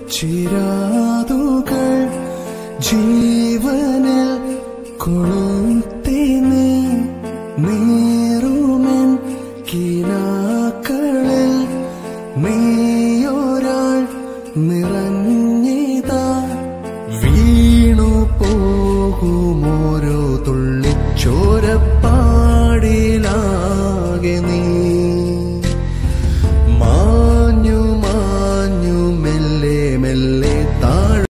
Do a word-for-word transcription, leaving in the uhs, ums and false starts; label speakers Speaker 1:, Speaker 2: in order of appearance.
Speaker 1: ചിരാതുകൾ ജീവനിൽ കൊളുത്തി നീ നീറുമെൻ കിനാക്കളിൽ നീയൊരാൾ നിറഞ്ഞിതാ വീണു പോകുമോരോ തുള്ളിച്ചോര